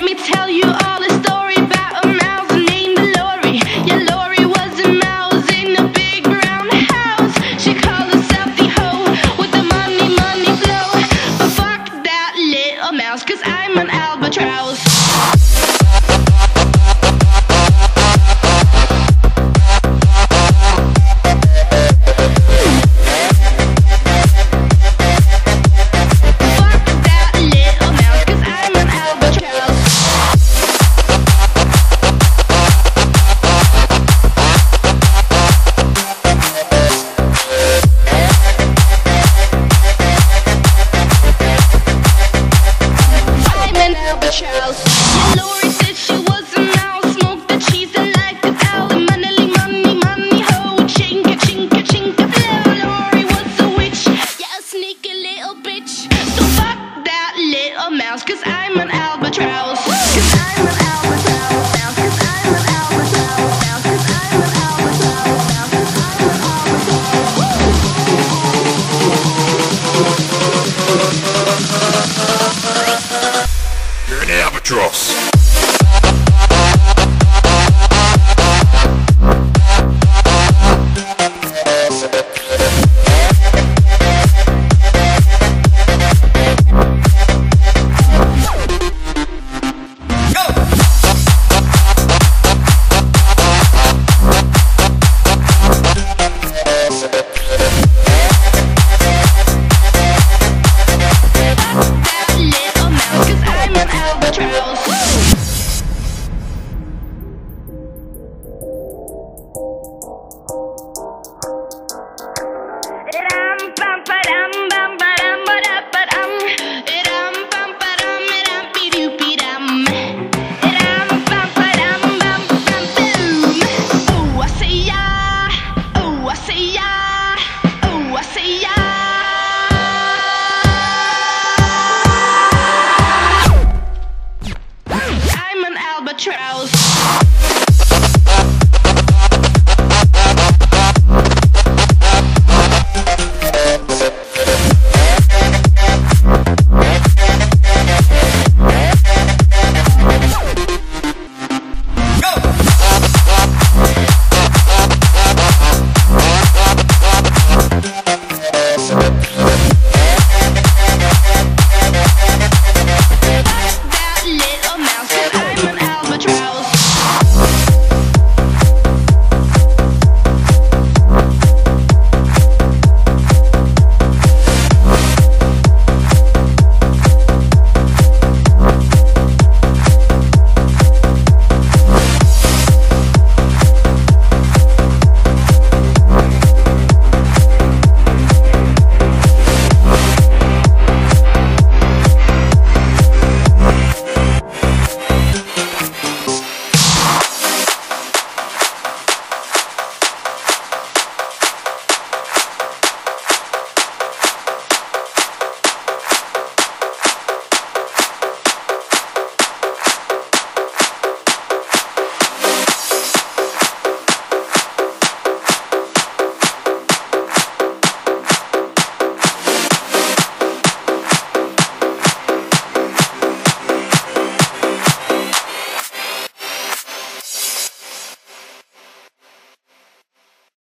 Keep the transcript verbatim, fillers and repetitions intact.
Let me tell you all a story about a mouse named Lori. Yeah, Lori was a mouse in a big brown house. She called herself the hoe with the money, money flow. But fuck that little mouse, 'cause I'm an albatross. Yeah, Lori said she was a mouse, smoked the cheese and liked it all. Money, money, money, ho, chinka, chinka, chinka, flow. Lori was a witch, yeah, a sneaky little bitch. So fuck that little mouse, 'cause I'm an albatross. 'Cause I'm an albatross, mouse, 'cause I'm an albatross, mouse, 'cause I'm an albatross, mouse, 'cause I'm an albatross. You're an albatross. I'm an albatross.